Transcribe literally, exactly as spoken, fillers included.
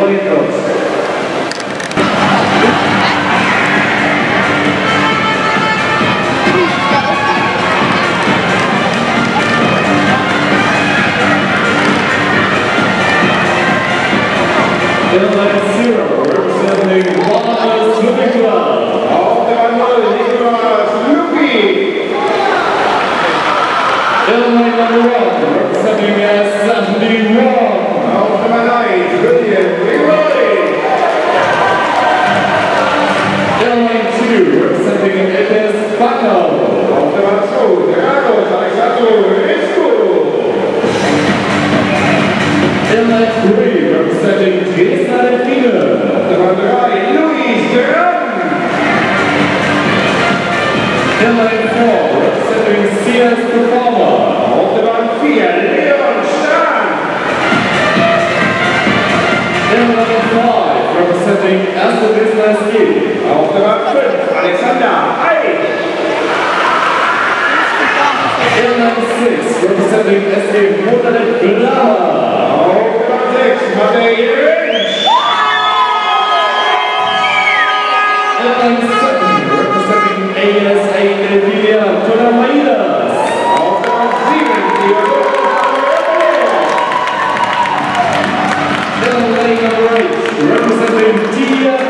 metros. Airline Zero, representing Bahamas Swimming Club. Auf der Nummer Nicolas Lupi. Airline number one, representing S seventy-one. Auf Nummer eins, William Leroy. Airline two, representing Edes Bacco. Auf Nummer zwei, Dragos Alexandru Risco. Airline three, representing Teresa Delfine. Auf Nummer drei, Luis Duran. Airline four, representing C S Performer. Auf Nummer vier, Leon Stahn. Airline five, representing Erste Business G. Auf Nummer fünf, Alexander Eich. Airline six, representing S E Motorrad Glava. Auf Nummer sechs, Matej Rynsch. Airline seven, representing A S A Delvinia Tonamaidas. Auf Nummer sieben, Theodor Samuel. Airline number eight, representing Tia